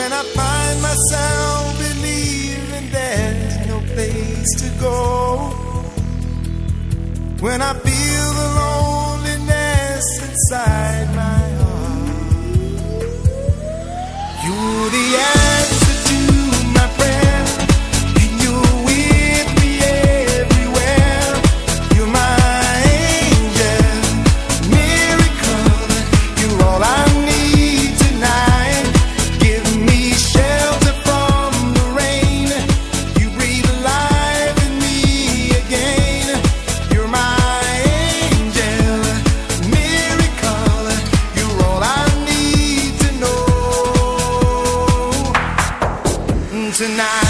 When I find myself believing there's no place to go, when I feel the loneliness inside my heart, you're the answer to my prayer, and you're with me everywhere. You're my angel, miracle, you're all I need tonight. Give me shelter from the rain, you breathe life in me again. You're my angel, miracle, you're all I need to know tonight.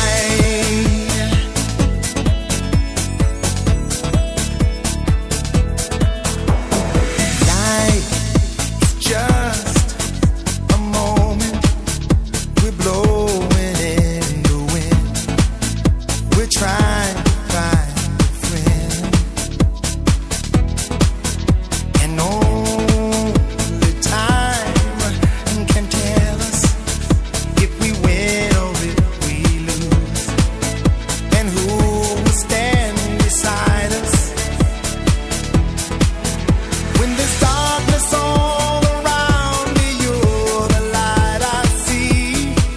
Life is just a moment, we're blowing in the wind, we're trying to find a friend, and only time can tell us if we win or if we lose, and who will stand beside us when there's darkness all around me. You're the light I see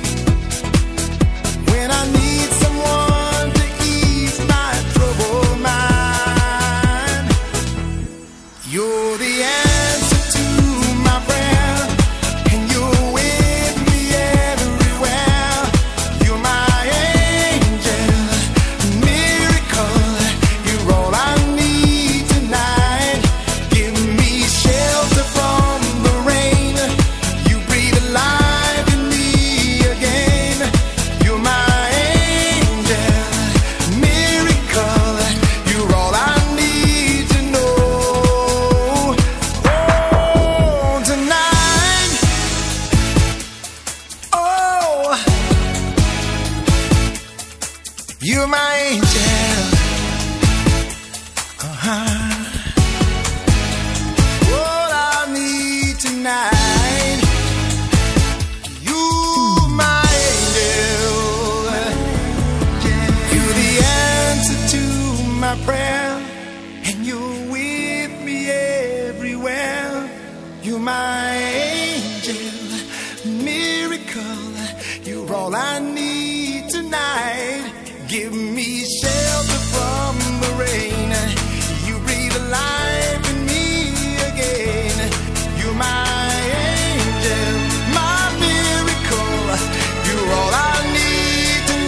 when I need someone to ease my troubled mind. You're the answer to my prayer, and you're with me everywhere. You're my angel, miracle, you're all I need tonight. Give me shelter from the rain, you breathe life in me again. You're my angel, miracle, you're all I need to know. Oh, tonight, oh, you're my angel, what I need tonight. You're my angel, you're the answer to my prayer, and you're with me everywhere. You're my angel, miracle, you're all I need tonight. Give me shelter from the rain, you breathe life in me again. You're my angel, my miracle, you're all I need to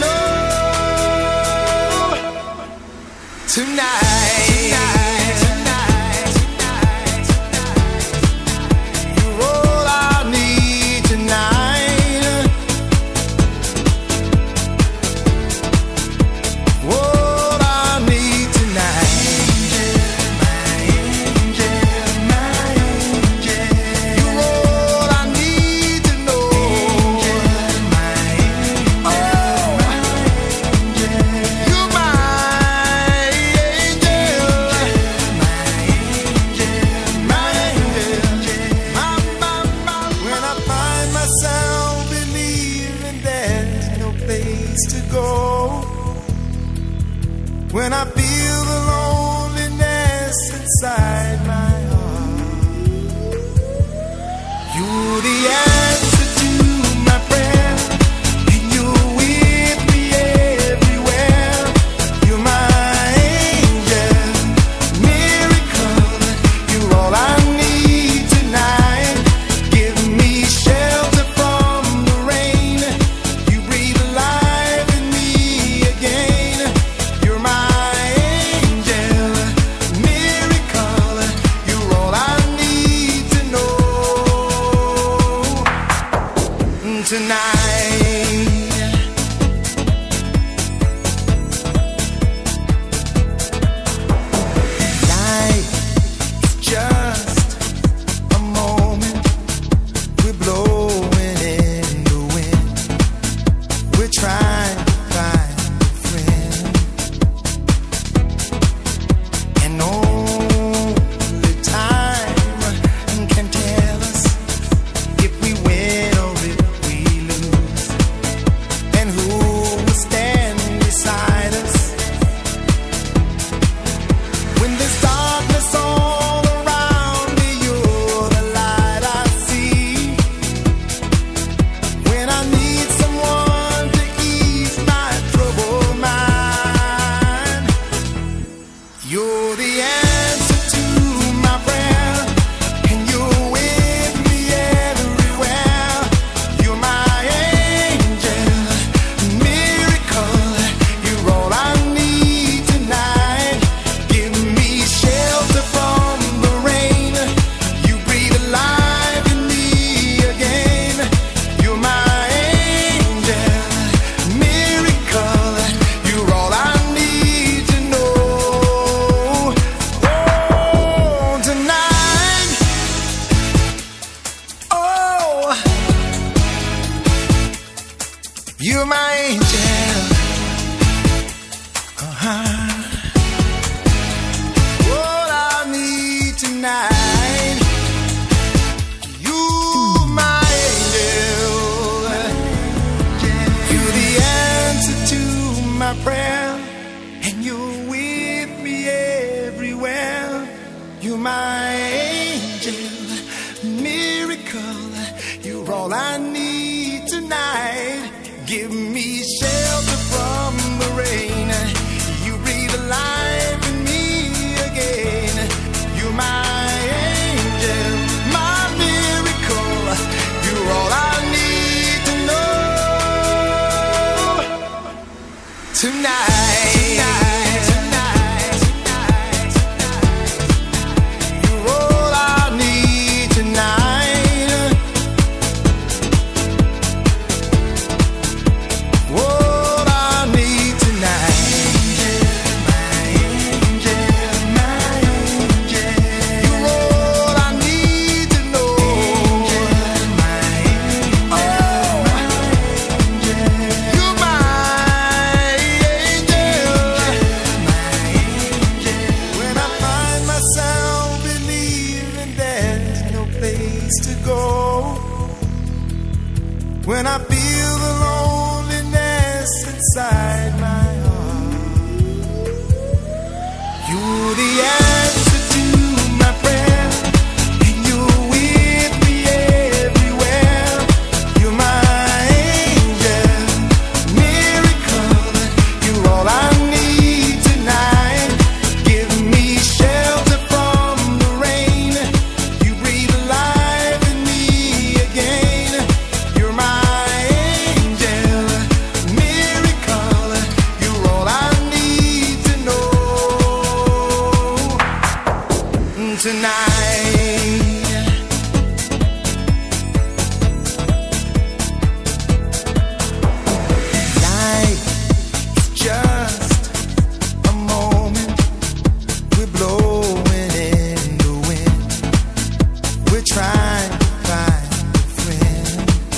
know tonight. You're all I need tonight. What I need tonight. My angel, my angel, you're all I need to know. My angel, you're my angel, my angel. When I find myself believing there's no place to go, when I feel the loneliness inside my heart, you're the answer to my prayer, and you're with me everywhere. You're my angel, miracle, you're all I need tonight. Give me shelter from the rain, you breathe life in me again. You're my angel, miracle, you're all I need to know tonight. Life is just a moment, we're blowing in the wind, we're trying to find a friend, and only time can tell us if we win or if we lose, You're my angel. What I need tonight. You're my angel. You're the answer to my prayer, and you're with me everywhere. You're my angel, miracle. You're all I need tonight. Give me shelter from the rain. You breathe life in me again. You're my angel, my miracle. You're all I need to know tonight. When I feel the loneliness inside my heart, you're the answer to my prayer, and you're with me everywhere. You're my angel, miracle. You're all I need tonight. Give me shelter from the rain. You breathe life in me again. You're my tonight. Life is just a moment. We're blowing in the wind. We're trying to find a friend,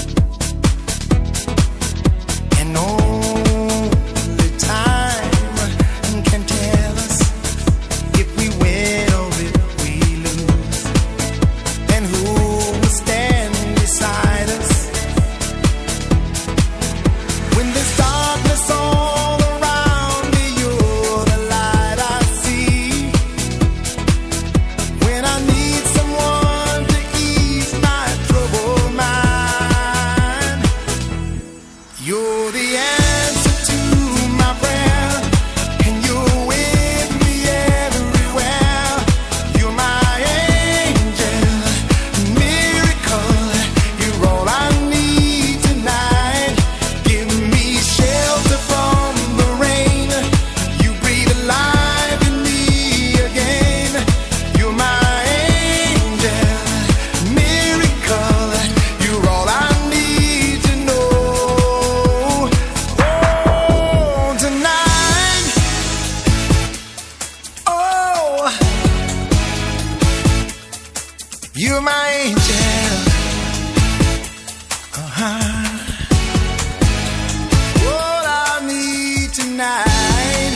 and only time can tell us if we win or if we lose, and who will stand beside us when there's darkness all around me. You're the light I see when I need someone to ease my troubled mind. You're the answer to my prayer, and you're with me everywhere. You're my angel, miracle. You're all I need tonight. Give me shelter from the rain. You breathe life in me again. You're my angel, miracle. You're all I need to know. Oh, tonight. Oh, you're my angel. What I need tonight.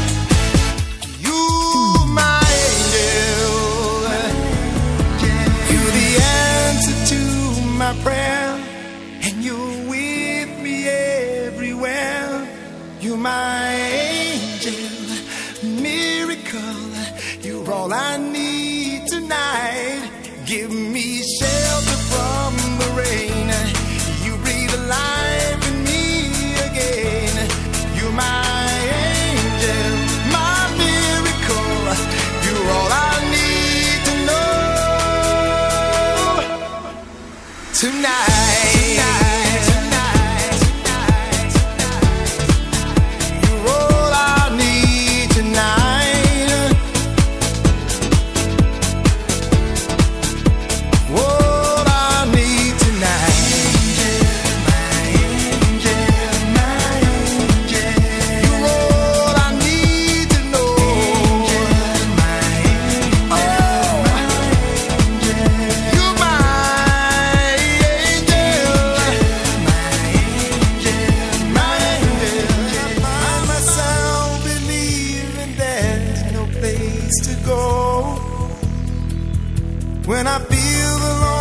You're my angel. You're the answer to my prayer, and you're with me everywhere. You're my angel, miracle. You're all I need tonight. Give me shelter from the rain. You breathe life in me again. You're my angel, my miracle. You're all I need to know tonight. You're all I need tonight. What I need tonight. when I feel the